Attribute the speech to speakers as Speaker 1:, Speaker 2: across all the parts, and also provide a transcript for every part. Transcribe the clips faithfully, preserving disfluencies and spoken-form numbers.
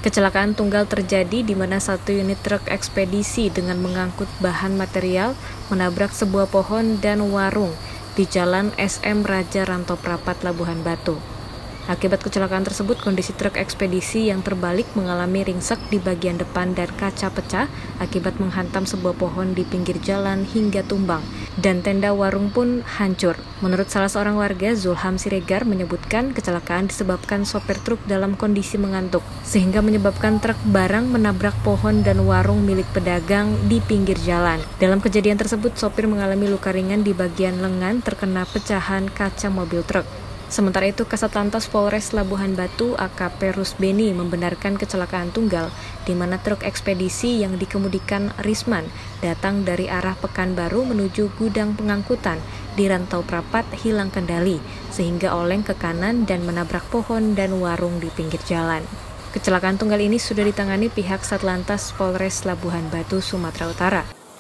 Speaker 1: Kecelakaan tunggal terjadi di mana satu unit truk ekspedisi dengan mengangkut bahan material menabrak sebuah pohon dan warung di Jalan S M Raja Rantau Prapat, Labuhan Batu. Akibat kecelakaan tersebut, kondisi truk ekspedisi yang terbalik mengalami ringsek di bagian depan dan kaca pecah akibat menghantam sebuah pohon di pinggir jalan hingga tumbang, dan tenda warung pun hancur. Menurut salah seorang warga, Zulham Siregar, menyebutkan kecelakaan disebabkan sopir truk dalam kondisi mengantuk, sehingga menyebabkan truk barang menabrak pohon dan warung milik pedagang di pinggir jalan. Dalam kejadian tersebut, sopir mengalami luka ringan di bagian lengan terkena pecahan kaca mobil truk. Sementara itu, Kasatlantas Polres Labuhan Batu A K P Rusbeni membenarkan kecelakaan tunggal di mana truk ekspedisi yang dikemudikan Risman datang dari arah Pekanbaru menuju gudang pengangkutan di Rantau Prapat hilang kendali sehingga oleng ke kanan dan menabrak pohon dan warung di pinggir jalan. Kecelakaan tunggal ini sudah ditangani pihak Satlantas Polres Labuhan Batu, Sumatera Utara.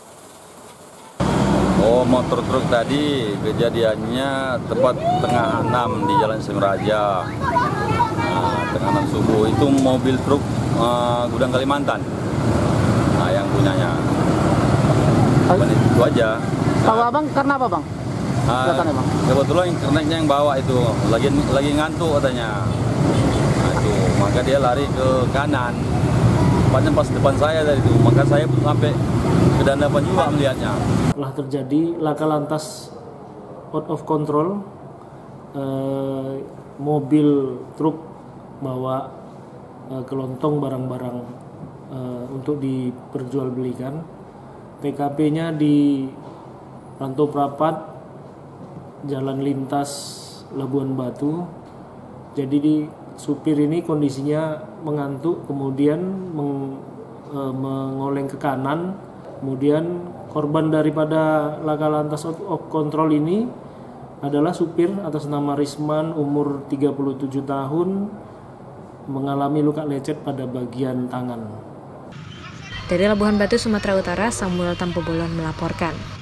Speaker 2: Oh, motor truk tadi kejadiannya tepat tengah enam di Jalan S M Raja, nah, tengah enam subuh. Itu mobil truk uh, gudang Kalimantan, nah, yang punyanya. Bukan itu aja.
Speaker 3: Tahu nah, abang karena apa bang?
Speaker 2: Uh, bang? Kebetulan kerneknya yang bawa itu lagi lagi ngantuk katanya. Nah, itu maka dia lari ke kanan. Tepatnya pas depan saya dari itu, maka saya pun sampai ke depan juga melihatnya.
Speaker 4: Telah terjadi laka lantas out of control, eh, mobil truk bawa eh, kelontong barang-barang eh, untuk diperjualbelikan. T K P-nya di Rantau Prapat, Jalan Lintas Labuhan Batu. Jadi di supir ini kondisinya mengantuk, kemudian meng, e, mengoleng ke kanan. Kemudian korban daripada laka lantas out of control ini adalah supir atas nama Risman, umur tiga puluh tujuh tahun, mengalami luka lecet pada bagian tangan.
Speaker 1: Dari Labuhan Batu, Sumatera Utara, Samuel Tampobolon melaporkan.